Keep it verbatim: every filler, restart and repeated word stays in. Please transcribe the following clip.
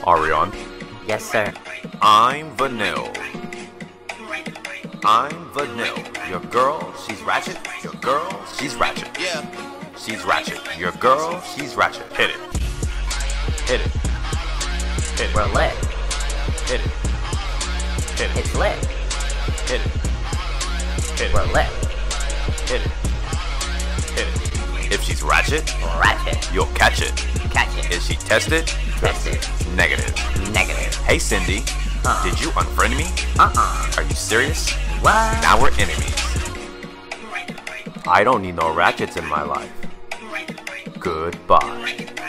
Are we on? Yes, sir. I'm Vanil. I'm Vanil. Your girl, she's Ratchet. Your girl, she's Ratchet. Yeah. She's Ratchet. Your girl, she's Ratchet. Hit it. Hit it. Hit it. We're lit. Hit it. Hit it. It's lit. Hit it. Hit it. We're lit. Hit it. Hit it. If she's Ratchet, Ratchet. you'll catch it. Catch it. Is she tested? Tested. Negative. Negative. Hey Cindy, Uh. did you unfriend me? Uh-uh. Are you serious? What? Now we're enemies. I don't need no ratchets in my life. Goodbye.